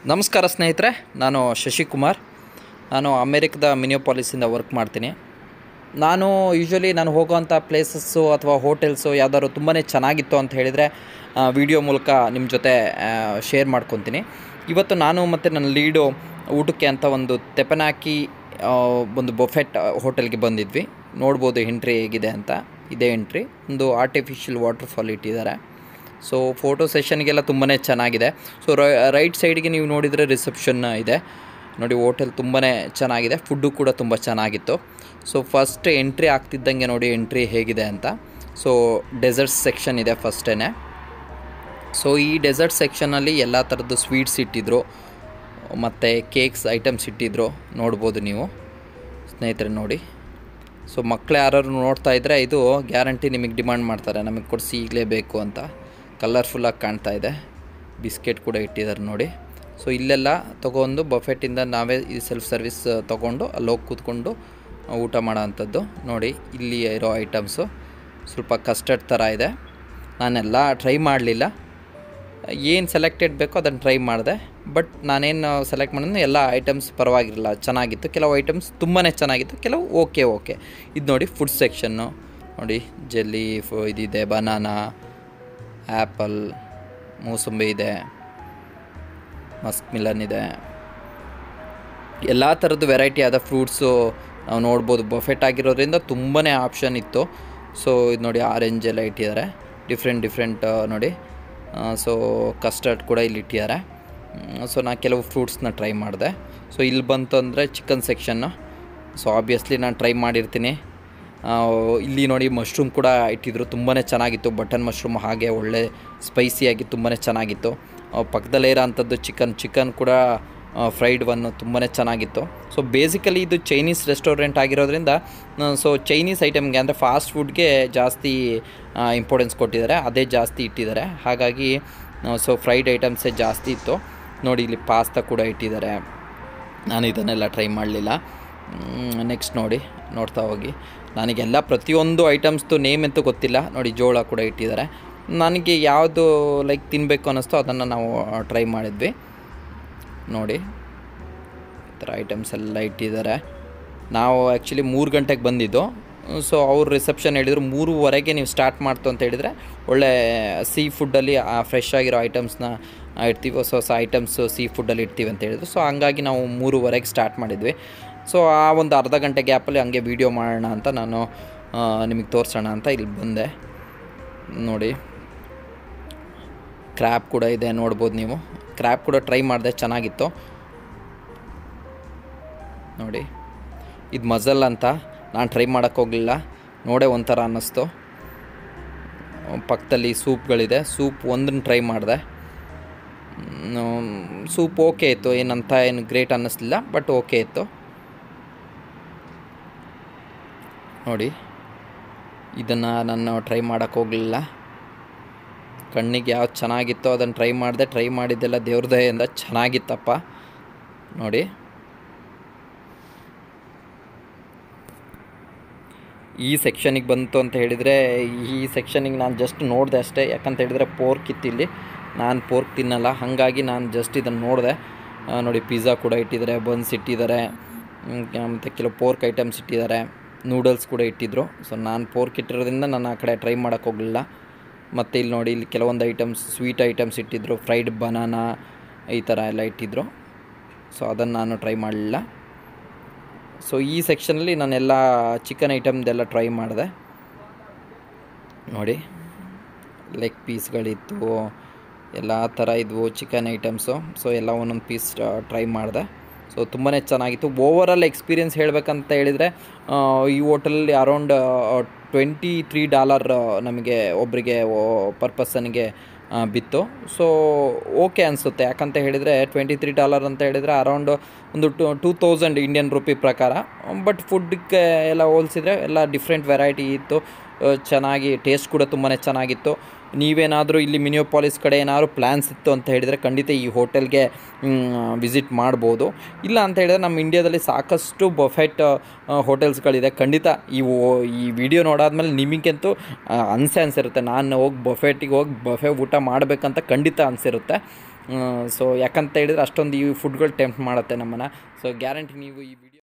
ನಮಸ್ಕಾರ ಸ್ನೇಹಿತರೆ, ನಾನು ಶಶಿಕುಮಾರ್. ನಾನು ಅಮೇರಿಕದ ಮಿನಿಯೋಪಾಲಿಸಿಂದ ವರ್ಕ್ ಮಾಡ್ತೀನಿ. ನಾನು ಯೂಶ್ವಲಿ ನಾನು ಹೋಗೋವಂಥ ಪ್ಲೇಸಸ್ಸು ಅಥವಾ ಹೋಟೆಲ್ಸು ಯಾವ್ದಾದ್ರು ತುಂಬಾ ಚೆನ್ನಾಗಿತ್ತು ಅಂತ ಹೇಳಿದರೆ ವಿಡಿಯೋ ಮೂಲಕ ನಿಮ್ಮ ಜೊತೆ ಶೇರ್ ಮಾಡ್ಕೊತೀನಿ. ಇವತ್ತು ನಾನು ಮತ್ತು ನನ್ನ ಲೀಡು ಊಟಕ್ಕೆ ಅಂತ ಒಂದು ತೆಪ್ಪನಾಕಿ ಒಂದು ಬೊಫೆಟ್ ಹೋಟೆಲ್ಗೆ ಬಂದಿದ್ವಿ. ನೋಡ್ಬೋದು ಎಂಟ್ರಿ ಹೇಗಿದೆ ಅಂತ. ಇದೇ ಎಂಟ್ರಿ. ಒಂದು ಆರ್ಟಿಫಿಷಿಯಲ್ ವಾಟರ್ಫಾಲ್ ಇಟ್ಟಿದ್ದಾರೆ. ಸೊ ಫೋಟೋ ಸೆಷನ್ಗೆಲ್ಲ ತುಂಬಾ ಚೆನ್ನಾಗಿದೆ. ಸೊ ರೈಟ್ ಸೈಡ್ಗೆ ನೀವು ನೋಡಿದರೆ ರಿಸೆಪ್ಷನ್ ಇದೆ ನೋಡಿ. ಹೋಟೆಲ್ ತುಂಬಾ ಚೆನ್ನಾಗಿದೆ. ಫುಡ್ಡು ಕೂಡ ತುಂಬ ಚೆನ್ನಾಗಿತ್ತು. ಸೊ ಫಸ್ಟ್ ಎಂಟ್ರಿ ಆಗ್ತಿದ್ದಂಗೆ ನೋಡಿ ಎಂಟ್ರಿ ಹೇಗಿದೆ ಅಂತ. ಸೊ ಡೆಸರ್ಟ್ ಸೆಕ್ಷನ್ ಇದೆ ಫಸ್ಟೇ. ಸೊ ಈ ಡೆಸರ್ಟ್ ಸೆಕ್ಷನಲ್ಲಿ ಎಲ್ಲ ಥರದ್ದು ಸ್ವೀಟ್ಸ್ ಇಟ್ಟಿದ್ರು ಮತ್ತು ಕೇಕ್ಸ್ ಐಟಮ್ಸ್ ಇಟ್ಟಿದ್ರು. ನೋಡ್ಬೋದು ನೀವು ಸ್ನೇಹಿತರೆ ನೋಡಿ. ಸೊ ಮಕ್ಕಳು ಯಾರು ನೋಡ್ತಾ ಇದ್ದರೆ ಇದು ಗ್ಯಾರಂಟಿ ನಿಮಗೆ ಡಿಮಾಂಡ್ ಮಾಡ್ತಾರೆ, ನಮಗೆ ಕೊಡಿಸಿ ಈಗಲೇ ಬೇಕು ಅಂತ. ಕಲರ್ಫುಲ್ಲಾಗಿ ಕಾಣ್ತಾ ಇದೆ. ಬಿಸ್ಕೆಟ್ ಕೂಡ ಇಟ್ಟಿದ್ದಾರೆ ನೋಡಿ. ಸೊ ಇಲ್ಲೆಲ್ಲ ತೊಗೊಂಡು ಬಫೆಟ್ಟಿಂದ ನಾವೇ ಈ ಸೆಲ್ಫ್ ಸರ್ವಿಸ್ ತೊಗೊಂಡು ಅಲ್ಲೋಗಿ ಕೂತ್ಕೊಂಡು ಊಟ ಮಾಡೋ ಅಂಥದ್ದು ನೋಡಿ. ಇಲ್ಲಿ ಇರೋ ಐಟಮ್ಸು ಸ್ವಲ್ಪ ಕಸ್ಟರ್ಡ್ ಥರ ಇದೆ. ನಾನೆಲ್ಲ ಟ್ರೈ ಮಾಡಲಿಲ್ಲ. ಏನು ಸೆಲೆಕ್ಟೆಡ್ ಬೇಕೋ ಅದನ್ನು ಟ್ರೈ ಮಾಡಿದೆ. ಬಟ್ ನಾನೇನು ಸೆಲೆಕ್ಟ್ ಮಾಡಿದ್ನು ಎಲ್ಲ ಐಟಮ್ಸ್ ಪರವಾಗಿರಲಿಲ್ಲ, ಚೆನ್ನಾಗಿತ್ತು. ಕೆಲವು ಐಟಮ್ಸ್ ತುಂಬಾ ಚೆನ್ನಾಗಿತ್ತು, ಕೆಲವು ಓಕೆ. ಇದು ನೋಡಿ ಫುಡ್ ಸೆಕ್ಷನ್ನು ನೋಡಿ. ಜೆಲ್ಲಿ ಇದಿದೆ, ಬನಾನಾ, ಆ್ಯಪಲ್, ಮೂಸಂಬಿ ಇದೆ, ಮಸ್ಕ್ ಮಿಲನ್ ಇದೆ. ಎಲ್ಲ ಥರದ್ದು ವೆರೈಟಿ ಆದ ಫ್ರೂಟ್ಸು ನಾವು ನೋಡ್ಬೋದು. ಬಫೆಟ್ ಆಗಿರೋದ್ರಿಂದ ತುಂಬಾ ಆಪ್ಷನ್ ಇತ್ತು. ಸೊ ಇದು ನೋಡಿ ಆರೆಂಜ್ ಎಲ್ಲ ಇಟ್ಟಿದ್ದಾರೆ, ಡಿಫ್ರೆಂಟ್ ನೋಡಿ. ಸೊ ಕಸ್ಟರ್ಡ್ ಕೂಡ ಇಲ್ಲಿ ಇಟ್ಟಿದ್ದಾರೆ. ಸೊ ನಾನು ಕೆಲವು ಫ್ರೂಟ್ಸ್ನ ಟ್ರೈ ಮಾಡಿದೆ. ಸೊ ಇಲ್ಲಿ ಬಂತು ಅಂದರೆ ಚಿಕನ್ ಸೆಕ್ಷನ್ನು. ಸೊ ಆಬ್ವಿಯಸ್ಲಿ ನಾನು ಟ್ರೈ ಮಾಡಿರ್ತೀನಿ. ಇಲ್ಲಿ ನೋಡಿ ಮಶ್ರೂಮ್ ಕೂಡ ಇಟ್ಟಿದ್ರು, ತುಂಬಾ ಚೆನ್ನಾಗಿತ್ತು. ಬಟನ್ ಮಶ್ರೂಮ್ ಹಾಗೆ ಒಳ್ಳೆ ಸ್ಪೈಸಿಯಾಗಿ ತುಂಬಾ ಚೆನ್ನಾಗಿತ್ತು. ಪಕ್ಕದಲ್ಲೇ ಇರೋ ಅಂಥದ್ದು ಚಿಕನ್ ಕೂಡ ಫ್ರೈಡ್ ಒನ್ನು ತುಂಬಾ ಚೆನ್ನಾಗಿತ್ತು. ಸೊ ಬೇಸಿಕಲಿ ಇದು ಚೈನೀಸ್ ರೆಸ್ಟೋರೆಂಟ್ ಆಗಿರೋದ್ರಿಂದ ಸೊ ಚೈನೀಸ್ ಐಟಮ್ಗೆ ಅಂದರೆ ಫಾಸ್ಟ್ ಫುಡ್ಗೆ ಜಾಸ್ತಿ ಇಂಪಾರ್ಟೆನ್ಸ್ ಕೊಟ್ಟಿದ್ದಾರೆ, ಅದೇ ಜಾಸ್ತಿ ಇಟ್ಟಿದ್ದಾರೆ. ಹಾಗಾಗಿ ಸೊ ಫ್ರೈಡ್ ಐಟಮ್ಸೇ ಜಾಸ್ತಿ ಇತ್ತು ನೋಡಿ. ಇಲ್ಲಿ ಪಾಸ್ತಾ ಕೂಡ ಇಟ್ಟಿದ್ದಾರೆ. ನಾನು ಇದನ್ನೆಲ್ಲ ಟ್ರೈ ಮಾಡಲಿಲ್ಲ. ನೆಕ್ಸ್ಟ್ ನೋಡಿ, ನೋಡ್ತಾ ಹೋಗಿ. ನನಗೆಲ್ಲ ಪ್ರತಿಯೊಂದು ಐಟಮ್ಸ್ದು ನೇಮ್ ಅಂತೂ ಗೊತ್ತಿಲ್ಲ ನೋಡಿ. ಜೋಳ ಕೂಡ ಇಟ್ಟಿದ್ದಾರೆ. ನನಗೆ ಯಾವುದು ಲೈಕ್ ತಿನ್ನಬೇಕು ಅನ್ನಿಸ್ತೋ ಅದನ್ನು ನಾವು ಟ್ರೈ ಮಾಡಿದ್ವಿ ನೋಡಿ. ಈ ಥರ ಐಟಮ್ಸ್ ಎಲ್ಲ ಇಟ್ಟಿದ್ದಾರೆ. ನಾವು ಆ್ಯಕ್ಚುಲಿ 3 ಗಂಟೆಗೆ ಬಂದಿದ್ದು. ಸೊ ಅವ್ರು ರಿಸೆಪ್ಷನ್ ಹೇಳಿದರು 3:15 ನೀವು ಸ್ಟಾರ್ಟ್ ಮಾಡ್ತು ಅಂತ ಹೇಳಿದರೆ ಒಳ್ಳೆ ಸೀ ಫುಡ್ಡಲ್ಲಿ ಫ್ರೆಶ್ ಆಗಿರೋ ಐಟಮ್ಸ್ನ ಇಡ್ತೀವಿ, ಹೊಸ ಐಟಮ್ಸು ಸೀ ಫುಡ್ಡಲ್ಲಿ ಇಡ್ತೀವಿ ಅಂತ ಹೇಳಿದ್ರು. ಸೊ ಹಂಗಾಗಿ ನಾವು 3:15 ಸ್ಟಾರ್ಟ್ ಮಾಡಿದ್ವಿ. ಸೊ ಆ ಒಂದು ಅರ್ಧ ಗಂಟೆ ಗ್ಯಾಪಲ್ಲಿ ಹಂಗೆ ವೀಡಿಯೋ ಮಾಡೋಣ ಅಂತ ನಾನು ನಿಮಗೆ ತೋರಿಸೋಣ ಅಂತ ಇಲ್ಲಿ ಬಂದೆ ನೋಡಿ. ಕ್ರ್ಯಾಬ್ ಕೂಡ ಇದೆ, ನೋಡ್ಬೋದು ನೀವು. ಕ್ರ್ಯಾಬ್ ಕೂಡ ಟ್ರೈ ಮಾಡಿದೆ, ಚೆನ್ನಾಗಿತ್ತು ನೋಡಿ. ಇದು ಮಜಲ್ ಅಂತ, ನಾನು ಟ್ರೈ ಮಾಡೋಕ್ಕೋಗಲಿಲ್ಲ, ನೋಡೇ ಒಂಥರ ಅನ್ನಿಸ್ತು. ಪಕ್ಕದಲ್ಲಿ ಸೂಪ್ಗಳಿದೆ. ಸೂಪ್ ಒಂದನ್ನು ಟ್ರೈ ಮಾಡಿದೆ. ಸೂಪ್ ಓಕೆ ಇತ್ತು, ಏನು ಗ್ರೇಟ್ ಅನ್ನಿಸ್ಲಿಲ್ಲ, ಬಟ್ ಓಕೆ ಇತ್ತು ನೋಡಿ. ಇದನ್ನು ನಾನು ಟ್ರೈ ಮಾಡೋಕ್ಕೋಗಲಿಲ್ಲ. ಕಣ್ಣಿಗೆ ಯಾವ್ದು ಚೆನ್ನಾಗಿತ್ತೋ ಅದನ್ನು ಟ್ರೈ ಮಾಡಿದೆ. ಟ್ರೈ ಮಾಡಿದ್ದೆಲ್ಲ ದೇವ್ರ ದಯೆಯಿಂದ ಚೆನ್ನಾಗಿತ್ತಪ್ಪ ನೋಡಿ. ಈ ಸೆಕ್ಷನಿಗೆ ಬಂತು ಅಂತ ಹೇಳಿದರೆ ಈ ಸೆಕ್ಷನಿಗೆ ನಾನು ಜಸ್ಟ್ ನೋಡಿದೆ ಅಷ್ಟೇ. ಯಾಕಂತ ಹೇಳಿದರೆ ಪೋರ್ಕ್ ಇತ್ತು ಇಲ್ಲಿ. ನಾನು ಪೋರ್ಕ್ ತಿನ್ನಲ್ಲ, ಹಾಗಾಗಿ ನಾನು ಜಸ್ಟ್ ಇದನ್ನು ನೋಡಿದೆ ನೋಡಿ. ಪಿಜ್ಜಾ ಕೂಡ ಇಟ್ಟಿದ್ದಾರೆ, ಬನ್ಸ್ ಇಟ್ಟಿದ್ದಾರೆ, ಮತ್ತು ಕೆಲವು ಪೋರ್ಕ್ ಐಟಮ್ಸ್ ಇಟ್ಟಿದ್ದಾರೆ, ನೂಡಲ್ಸ್ ಕೂಡ ಇಟ್ಟಿದ್ದರು. ಸೊ ನಾನು ಪೋರ್ಕ್ ಇಟ್ಟಿರೋದ್ರಿಂದ ನಾನು ಆ ಕಡೆ ಟ್ರೈ ಮಾಡೋಕ್ಕೋಗಲಿಲ್ಲ. ಮತ್ತು ಇಲ್ಲಿ ನೋಡಿ, ಇಲ್ಲಿ ಕೆಲವೊಂದು ಐಟಮ್ಸ್ ಸ್ವೀಟ್ ಐಟಮ್ಸ್ ಇಟ್ಟಿದ್ದರು, ಫ್ರೈಡ್ ಬನಾನಾ ಈ ಥರ ಎಲ್ಲ ಇಟ್ಟಿದ್ದರು. ಸೊ ಅದನ್ನು ನಾನು ಟ್ರೈ ಮಾಡಲಿಲ್ಲ. ಸೊ ಈ ಸೆಕ್ಷನಲ್ಲಿ ನಾನೆಲ್ಲ ಚಿಕನ್ ಐಟಮ್ದೆಲ್ಲ ಟ್ರೈ ಮಾಡಿದೆ ನೋಡಿ. ಲೆಗ್ ಪೀಸ್ಗಳಿತ್ತು, ಎಲ್ಲ ಥರ ಇದ್ವು ಚಿಕನ್ ಐಟಮ್ಸು. ಸೊ ಎಲ್ಲ ಒಂದೊಂದು ಪೀಸ್ ಟ್ರೈ ಮಾಡಿದೆ. ಸೊ ತುಂಬಾ ಚೆನ್ನಾಗಿತ್ತು. ಓವರಾಲ್ ಎಕ್ಸ್ಪೀರಿಯೆನ್ಸ್ ಹೇಳಬೇಕಂತ ಹೇಳಿದರೆ ಈ ಹೋಟೆಲಲ್ಲಿ ಅರೌಂಡ್ $23 ನಮಗೆ ಒಬ್ಬರಿಗೆ ಪರ್ ಪರ್ಸನ್ಗೆ ಬಿತ್ತು. ಸೊ ಓಕೆ ಅನಿಸುತ್ತೆ. ಯಾಕಂತ ಹೇಳಿದರೆ $23 ಅಂತ ಹೇಳಿದರೆ ಅರೌಂಡ್ ಒಂದು 2000 ಇಂಡಿಯನ್ ರುಪಿ ಪ್ರಕಾರ. ಬಟ್ ಫುಡ್ಗೆ ಎಲ್ಲ ಹೋಲಿಸಿದರೆ ಎಲ್ಲ ಡಿಫ್ರೆಂಟ್ ವೆರೈಟಿ ಇತ್ತು. ಚೆನ್ನಾಗಿ ಟೇಸ್ಟ್ ಕೂಡ ತುಂಬಾ ಚೆನ್ನಾಗಿತ್ತು. ನೀವೇನಾದರೂ ಇಲ್ಲಿ ಮಿನಿಯೋಪಾಲಿಸ್ ಕಡೆ ಏನಾದರೂ ಪ್ಲ್ಯಾನ್ಸ್ ಇತ್ತು ಅಂತ ಹೇಳಿದರೆ ಖಂಡಿತ ಈ ಹೋಟೆಲ್ಗೆ ವಿಸಿಟ್ ಮಾಡ್ಬೋದು. ಇಲ್ಲ ಅಂತ ಹೇಳಿದರೆ ನಮ್ಮ ಇಂಡಿಯಾದಲ್ಲಿ ಸಾಕಷ್ಟು ಬಫೆಟ್ ಹೋಟೆಲ್ಸ್ಗಳಿದೆ. ಖಂಡಿತ ಈ ವಿಡಿಯೋ ನೋಡಾದ್ಮೇಲೆ ನಿಮಗಂತೂ ಅನಿಸಿರುತ್ತೆ, ನಾನು ಹೋಗಿ ಬಫೆಟ್ಟಿಗೆ ಹೋಗಿ ಬಫೆ ಊಟ ಮಾಡಬೇಕಂತ ಖಂಡಿತ ಅನಿಸಿರುತ್ತೆ. ಸೊ ಯಾಕಂತ ಹೇಳಿದರೆ ಅಷ್ಟೊಂದು ಈ ಫುಡ್ಗಳು ಟೆಂಪ್ಟ್ ಮಾಡುತ್ತೆ ನಮ್ಮನ್ನು. ಸೊ ಗ್ಯಾರಂಟಿ ನೀವು ಈ ವಿಡಿಯೋ